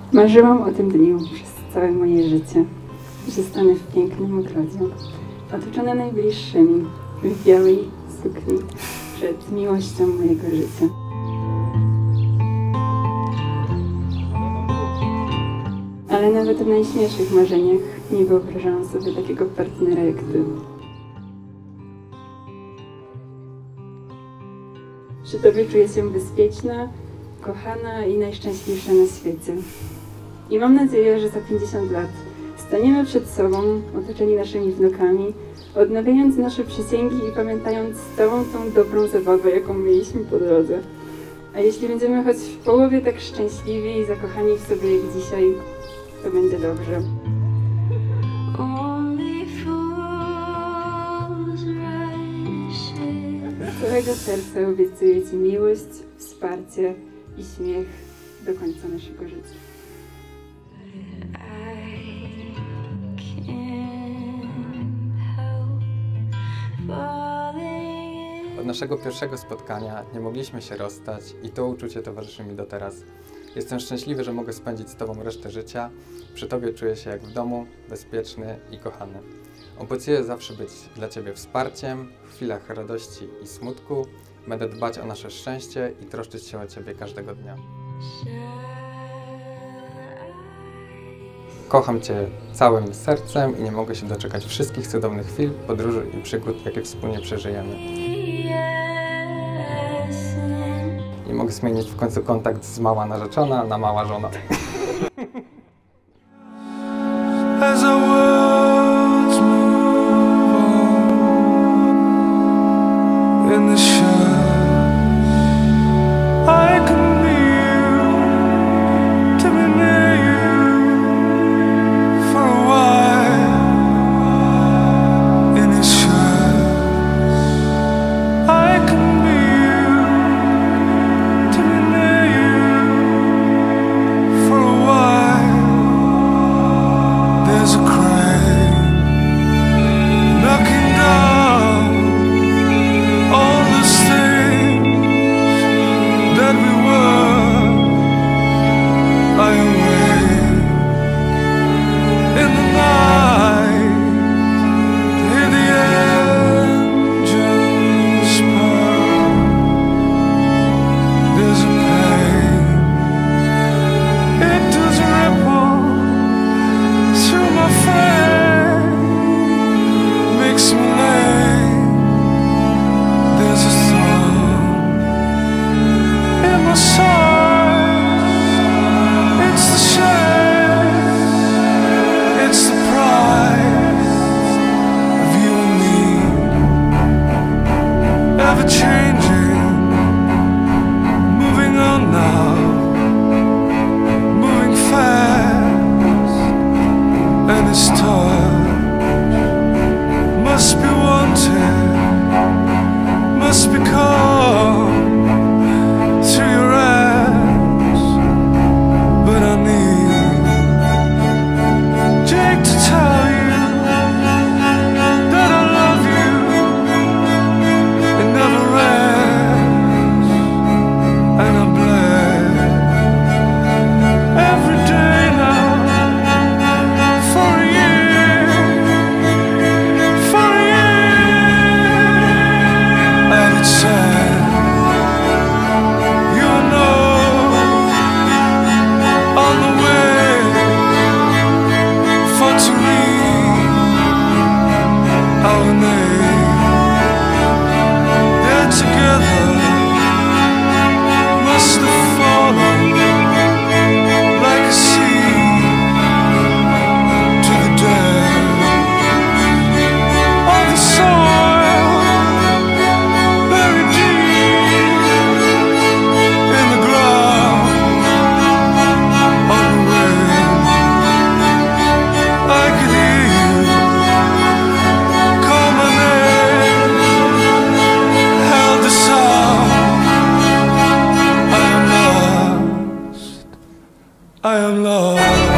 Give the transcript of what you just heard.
Marzyłam o tym dniu przez całe moje życie, że stanę w pięknym ogrodzie, otoczona najbliższymi, w białej sukni, przed miłością mojego życia. Ale nawet w najśmielszych marzeniach nie wyobrażałam sobie takiego partnera jak ty. Przy tobie czuję się bezpieczna, kochana i najszczęśliwsza na świecie. I mam nadzieję, że za 50 lat staniemy przed sobą, otoczeni naszymi wnukami, odnawiając nasze przysięgi i pamiętając całą tą dobrą zabawę, jaką mieliśmy po drodze. A jeśli będziemy choć w połowie tak szczęśliwi i zakochani w sobie jak dzisiaj, to będzie dobrze. Z całego serca obiecuję ci miłość, wsparcie i śmiech do końca naszego życia. Od naszego pierwszego spotkania nie mogliśmy się rozstać i to uczucie towarzyszy mi do teraz. Jestem szczęśliwy, że mogę spędzić z Tobą resztę życia. Przy Tobie czuję się jak w domu, bezpieczny i kochany. Obiecuję zawsze być dla Ciebie wsparciem w chwilach radości i smutku. Będę dbać o nasze szczęście i troszczyć się o Ciebie każdego dnia. Kocham Cię całym sercem i nie mogę się doczekać wszystkich cudownych chwil, podróży i przygód, jakie wspólnie przeżyjemy. I mogę zmienić w końcu kontakt z mała narzeczona na mała żona. I am lost.